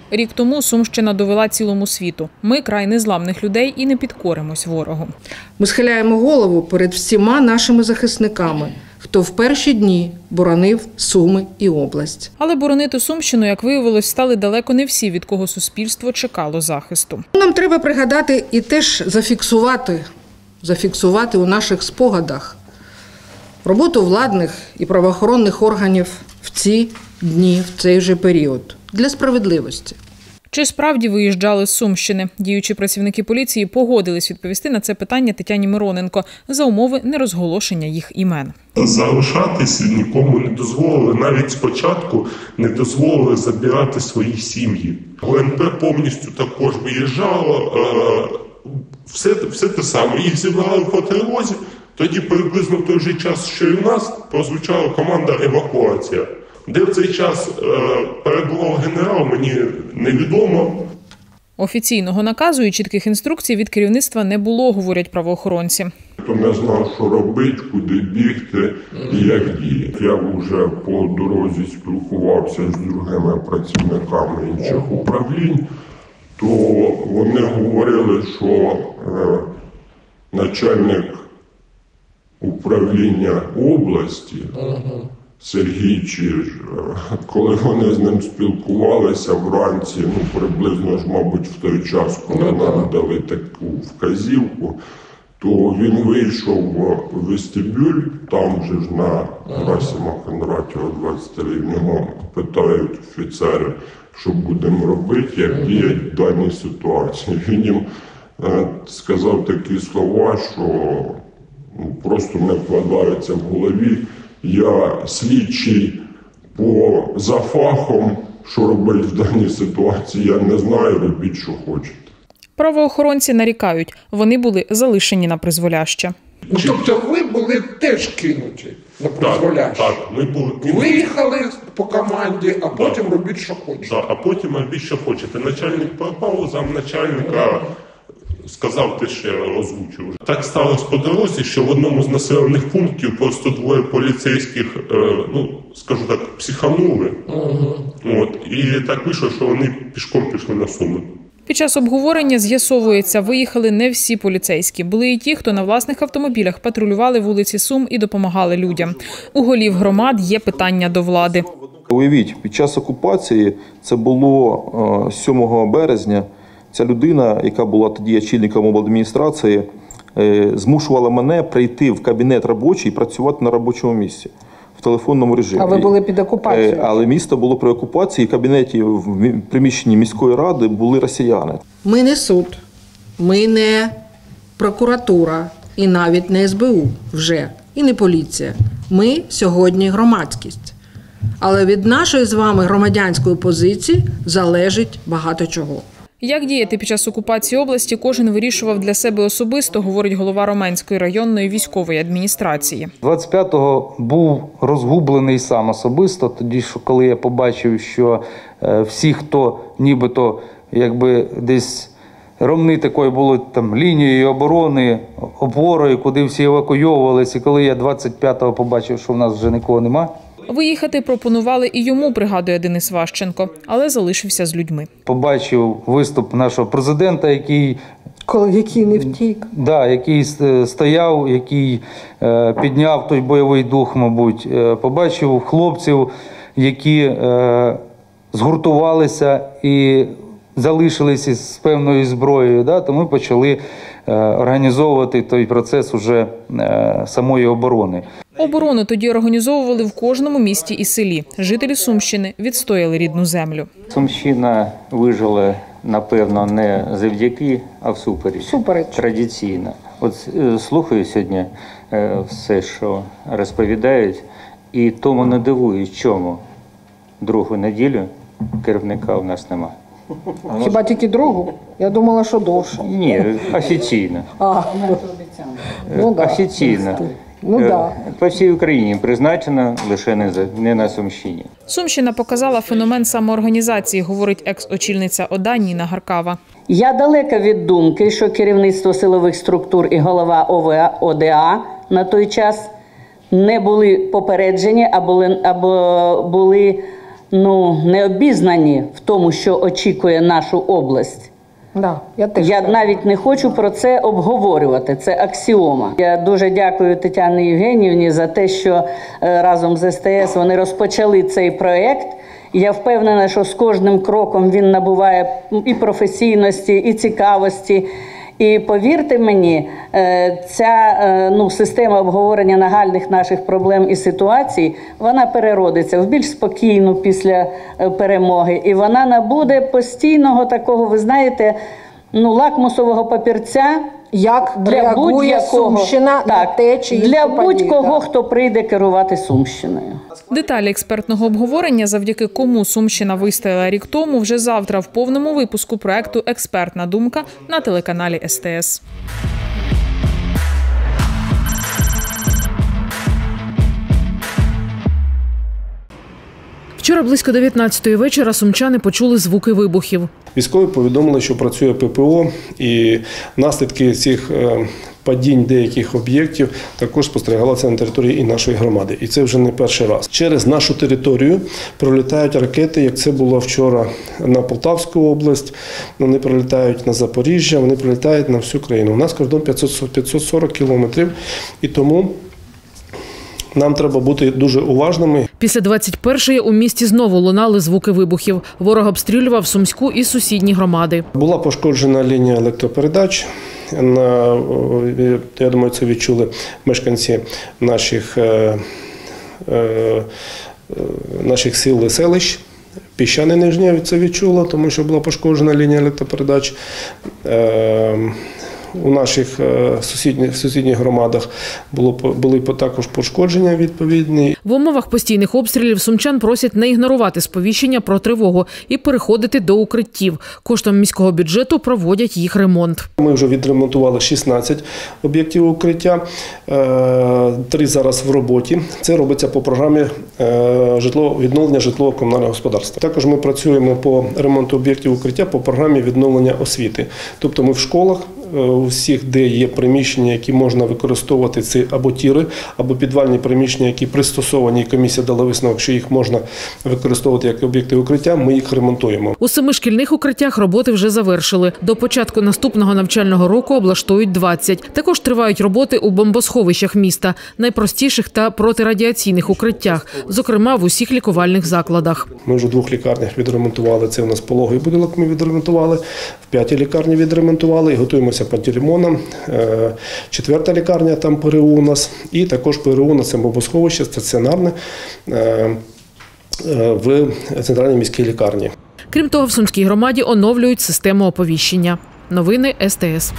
Рік тому Сумщина довела цілому світу. Ми – край незламних людей і не підкоримось ворогу. Ми схиляємо голову перед всіма нашими захисниками, хто в перші дні боронив Суми і область. Але боронити Сумщину, як виявилось, стали далеко не всі, від кого суспільство чекало захисту. Нам треба пригадати і теж зафіксувати у наших спогадах роботу владних і правоохоронних органів в ці дні, в цей же період. Для справедливості. Чи справді виїжджали з Сумщини? Діючі працівники поліції погодились відповісти на це питання Тетяні Мироненко за умови нерозголошення їх імен. Залишатися нікому не дозволили, навіть спочатку не дозволили забирати свої сім'ї. ГУНП повністю також виїжджало, все те саме. Їх зібрали по тривозі, тоді приблизно в той же час, що і в нас, прозвучала команда «Евакуація». Де в цей час перебував генерал, мені невідомо. Офіційного наказу і чітких інструкцій від керівництва не було, говорять правоохоронці. То не знав, що робити, куди бігти і як діяти. Я вже по дорозі спілкувався з другими працівниками інших управлінь, то вони говорили, що начальник управління області Сергій Чиж, коли вони з ним спілкувалися вранці, приблизно ж, мабуть, в той час, коли нам дали таку вказівку, то він вийшов в вестибюль, там же ж на Герасима Кондратєва 23, в нього питають офіцери, що будемо робити, як діяти в даній ситуації. Він їм сказав такі слова, що просто не вкладаються в голові. Я слідчий за фахом, що робити в даній ситуації, я не знаю, робіть, що хочете. Правоохоронці нарікають, вони були залишені на призволяще. Тобто ви були теж кинуті на призволяще? Так, ми були кинуті. Виїхали по команді, а потім робіть, що хочете. Так, а потім робіть, що хочете. Начальник пропав, замначальника сказав, те ще озвучив. Так сталося по дорозі, що в одному з населених пунктів просто двоє поліцейських, скажу так, психанули. І так вийшло, що вони пішком пішли на Суми. Під час обговорення з'ясовується, виїхали не всі поліцейські. Були і ті, хто на власних автомобілях патрулювали вулиці Сум і допомагали людям. У голів громад є питання до влади. Уявіть, під час окупації, це було 7 березня, ця людина, яка була тоді очільником обладміністрації, змушувала мене прийти в кабінет робочий і працювати на робочому місці. В телефонному режимі. А ви були під окупацією? Але місто було при окупації, в кабінеті, в приміщенні міської ради були росіяни. Ми не суд, ми не прокуратура і навіть не СБУ вже, і не поліція. Ми сьогодні громадськість. Але від нашої з вами громадянської позиції залежить багато чого. Як діяти під час окупації області, кожен вирішував для себе особисто, говорить голова Роменської районної військової адміністрації. 25-го був розгублений сам особисто, тоді, коли я побачив, що всі, хто нібито десь ромни такої були там лінією оборони, опорою, куди всі евакуйовувалися, і коли я 25-го побачив, що в нас вже нікого нема. Виїхати пропонували і йому, пригадує Денис Ващенко, але залишився з людьми. Побачив виступ нашого президента, який не втік. Який стояв, який підняв той бойовий дух, мабуть. Побачив хлопців, які згуртувалися і залишилися з певною зброєю. Тому почали організовувати той процес уже самої оборони. Оборону тоді організовували в кожному місті і селі. Жителі Сумщини відстояли рідну землю. Сумщина вижила, напевно, не завдяки, а всупереч. Традиційно. От слухаю сьогодні все, що розповідають, і тому не дивуюсь, чому другу неділю керівника у нас немає. Хіба тільки другу? Я думала, що довше. Ні, офіційно. Офіційно. По всій Україні призначено, лише не на Сумщині. Сумщина показала феномен самоорганізації, говорить екс-очільниця ОДА Ніна Гаркава. Я далека від думки, що керівництво силових структур і голова ОДА на той час не були попереджені або були не обізнані в тому, що очікує нашу область. Да, Я навіть не хочу про це обговорювати, це аксіома. Я дуже дякую Тетяні Євгенівні за те, що разом з СТС вони розпочали цей проєкт. Я впевнена, що з кожним кроком він набуває і професійності, і цікавості. І повірте мені, ця система обговорення нагальних наших проблем і ситуацій, вона переродиться в більш спокійну після перемоги. І вона набуде постійного такого, ви знаєте, лакмусового папірця, як для будь-якого, Сумщина на те чи іншу для подію, будь-кого, хто прийде керувати Сумщиною. Деталі експертного обговорення, завдяки кому Сумщина вистояла рік тому, вже завтра в повному випуску проекту «Експертна думка» на телеканалі СТС. Вчора близько 19-ї вечора сумчани почули звуки вибухів. Військові повідомили, що працює ППО, і наслідки цих падінь деяких об'єктів також спостерігалися на території і нашої громади. І це вже не перший раз. Через нашу територію пролітають ракети, як це було вчора на Полтавську область, вони прилітають на Запоріжжя, вони прилітають на всю країну. У нас кордон 540 кілометрів, і тому нам треба бути дуже уважними. Після 21-ї у місті знову лунали звуки вибухів. Ворог обстрілював Сумську і сусідні громади. Була пошкоджена лінія електропередач. Я думаю, це відчули мешканці наших сіл і селищ. Піщане Нижнє це відчуло, тому що була пошкоджена лінія електропередач. У наших сусідніх громадах були також пошкодження відповідні. В умовах постійних обстрілів сумчан просять не ігнорувати сповіщення про тривогу і переходити до укриттів. Коштом міського бюджету проводять їх ремонт. Ми вже відремонтували 16 об'єктів укриття, 3 зараз в роботі. Це робиться по програмі відновлення житлово-комунального господарства. Також ми працюємо по ремонту об'єктів укриття по програмі відновлення освіти. Тобто ми в школах, у всіх, де є приміщення, які можна використовувати, це або тіри, або підвальні приміщення, які пристосовані, комісія дала висновок, що їх можна використовувати як об'єкти укриття, ми їх ремонтуємо. У 7 шкільних укриттях роботи вже завершили. До початку наступного навчального року облаштують 20. Також тривають роботи у бомбосховищах міста, найпростіших та протирадіаційних укриттях, зокрема в усіх лікувальних закладах. Ми вже в 2 лікарнях відремонтували, це у нас пологовий будинок ми відремонтували, в 5 лікарні відремонтували і готуємося пантелеймоном. 4 лікарня, там ПРУ у нас, і також ПРУ на бомбосховище стаціонарне в центральній міській лікарні. Крім того, в Сумській громаді оновлюють систему оповіщення. Новини СТС.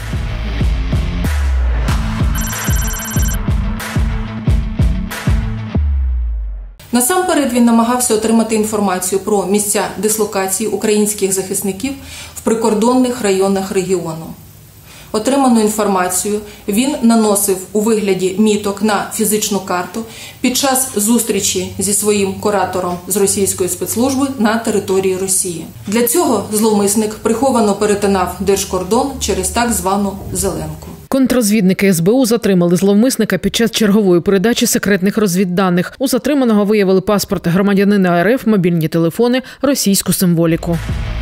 Насамперед він намагався отримати інформацію про місця дислокації українських захисників в прикордонних районах регіону. Отриману інформацію він наносив у вигляді міток на фізичну карту під час зустрічі зі своїм куратором з російської спецслужби на території Росії. Для цього зловмисник приховано перетинав держкордон через так звану «зеленку». Контррозвідники СБУ затримали зловмисника під час чергової передачі секретних розвідданих. У затриманого виявили паспорт громадянина РФ, мобільні телефони, російську символіку.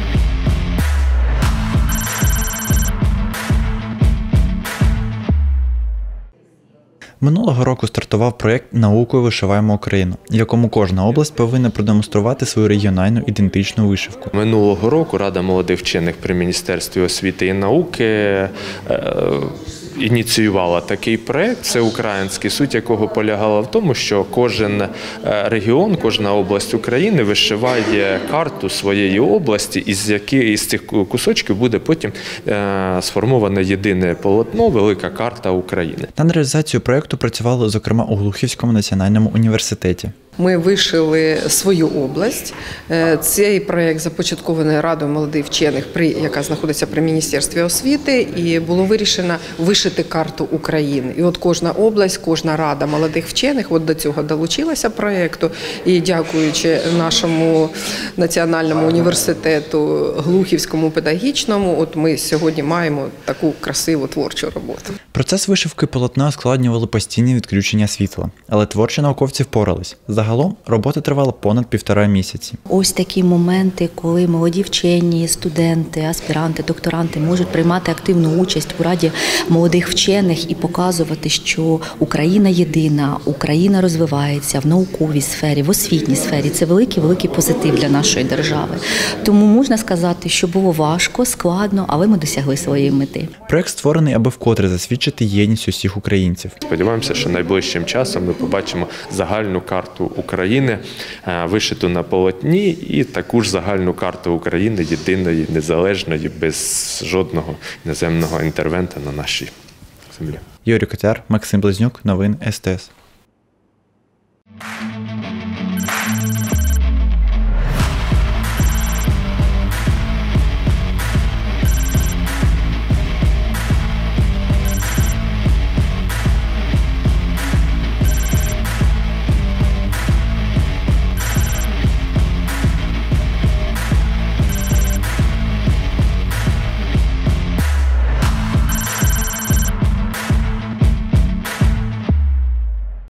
Минулого року стартував проєкт «Наукою вишиваємо Україну», в якому кожна область повинна продемонструвати свою регіональну ідентичну вишивку. Минулого року Рада молодих вчених при Міністерстві освіти і науки ініціювала такий проєкт, всеукраїнський, суть якого полягала в тому, що кожен регіон, кожна область України вишиває карту своєї області, із цих кусочків буде потім сформоване єдине полотно, велика карта України. Над реалізацією проєкту працювали, зокрема, у Глухівському національному університеті. Ми вишили свою область. Цей проєкт започаткований Радою молодих вчених, яка знаходиться при Міністерстві освіти, і було вирішено вишити карту України. І от кожна область, кожна рада молодих вчених до цього долучилася проєкту. І дякуючи нашому національному університету, Глухівському педагогічному, от ми сьогодні маємо таку красиву творчу роботу. Процес вишивки полотна ускладнювали постійні відключення світла, але творчі науковці впорались. Загалом робота тривала понад 1,5 місяці. Ось такі моменти, коли молоді вчені, студенти, аспіранти, докторанти можуть приймати активну участь у Раді молодих вчених і показувати, що Україна єдина, Україна розвивається в науковій сфері, в освітній сфері. Це великий позитив для нашої держави. Тому можна сказати, що було важко, складно, але ми досягли своєї мети. Проект створений, аби вкотре засвідчити єдність усіх українців. Сподіваємося, що найближчим часом ми побачимо загальну карту України, вишиту на полотні, і таку ж загальну карту України, єдиної, незалежної, без жодного іноземного інтервента на нашій землі. Юрій Котяр, Максим Близнюк, новини СТС.